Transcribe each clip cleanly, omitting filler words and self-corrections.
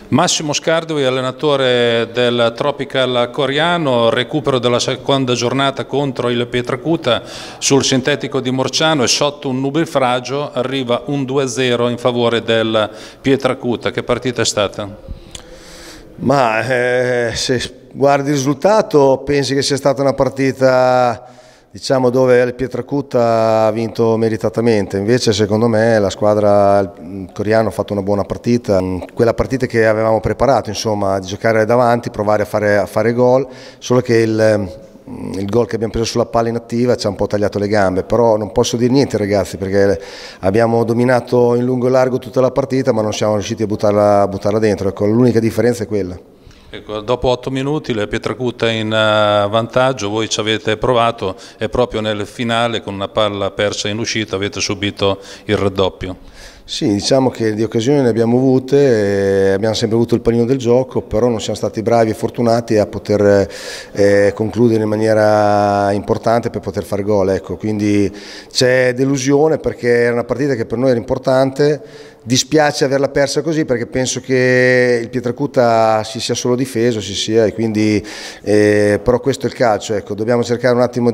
Massimo Scardovi, allenatore del Tropical Coriano, recupero della seconda giornata contro il Pietracuta sul sintetico di Morciano e sotto un nubifragio arriva un 2-0 in favore del Pietracuta. Che partita è stata? Se guardi il risultato pensi che sia stata una partita, diciamo, dove il Pietracuta ha vinto meritatamente. Invece secondo me la squadra, il Coriano, ha fatto una buona partita, quella partita che avevamo preparato, insomma, di giocare davanti, provare a fare gol, solo che il gol che abbiamo preso sulla palla inattiva ci ha un po' tagliato le gambe. Però non posso dire niente, ragazzi, perché abbiamo dominato in lungo e largo tutta la partita, ma non siamo riusciti a buttarla dentro. Ecco, l'unica differenza è quella. Ecco, dopo 8 minuti il Pietracuta in vantaggio, voi ci avete provato e proprio nel finale con una palla persa in uscita avete subito il raddoppio. Sì, diciamo che di occasioni ne abbiamo avute, abbiamo sempre avuto il pallino del gioco, però non siamo stati bravi e fortunati a poter concludere in maniera importante per poter fare gol. Ecco, quindi c'è delusione perché era una partita che per noi era importante. Dispiace averla persa così perché penso che il Pietracuta si sia solo difeso, e quindi, però questo è il calcio. Ecco, dobbiamo cercare un attimo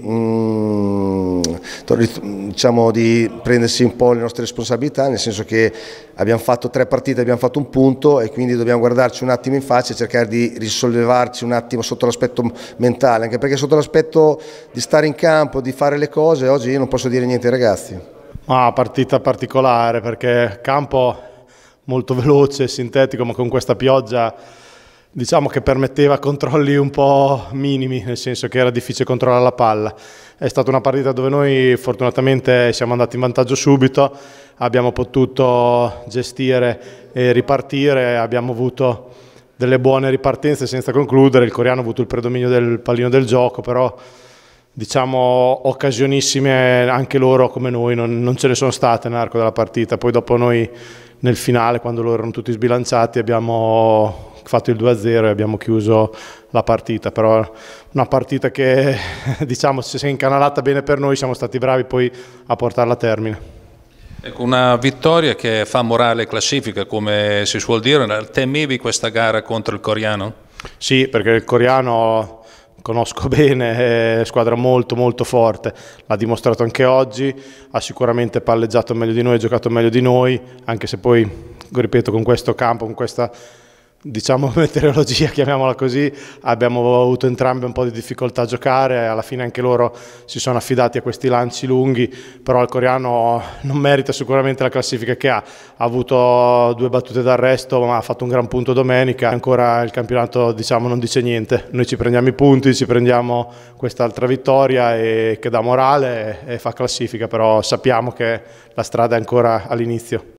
di prendersi un po' le nostre responsabilità, nel senso che abbiamo fatto 3 partite, abbiamo fatto un punto e quindi dobbiamo guardarci un attimo in faccia e cercare di risollevarci un attimo sotto l'aspetto mentale, anche perché sotto l'aspetto di stare in campo, di fare le cose, oggi io non posso dire niente ai ragazzi. Partita particolare perché campo molto veloce, sintetico, ma con questa pioggia diciamo che permetteva controlli un po' minimi, nel senso che era difficile controllare la palla. È stata una partita dove noi fortunatamente siamo andati in vantaggio subito, abbiamo potuto gestire e ripartire, abbiamo avuto delle buone ripartenze senza concludere. Il Coriano ha avuto il predominio del pallino del gioco, però diciamo occasionissime anche loro come noi non ce ne sono state nell'arco della partita. Poi dopo noi nel finale, quando loro erano tutti sbilanciati, abbiamo fatto il 2-0 e abbiamo chiuso la partita. Però una partita che diciamo si è incanalata bene per noi, siamo stati bravi poi a portarla a termine. Ecco, una vittoria che fa morale classifica, come si suol dire. Temevi questa gara contro il Coriano? Sì, perché il Coriano conosco bene, è squadra molto forte, l'ha dimostrato anche oggi, ha sicuramente palleggiato meglio di noi, giocato meglio di noi, anche se poi, ripeto, con questo campo, con questa diciamo meteorologia, chiamiamola così, abbiamo avuto entrambi un po' di difficoltà a giocare. Alla fine anche loro si sono affidati a questi lanci lunghi, però il Coriano non merita sicuramente la classifica che ha avuto 2 battute d'arresto, ma ha fatto un gran punto domenica. Ancora il campionato, diciamo, non dice niente, noi ci prendiamo i punti, ci prendiamo quest'altra vittoria che dà morale e fa classifica, però sappiamo che la strada è ancora all'inizio.